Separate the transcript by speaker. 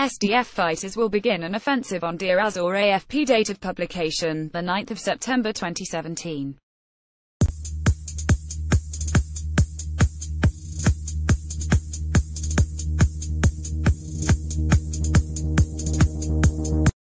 Speaker 1: SDF fighters will begin an offensive on Deir az-zor. AFP date of publication, 9 September 2017.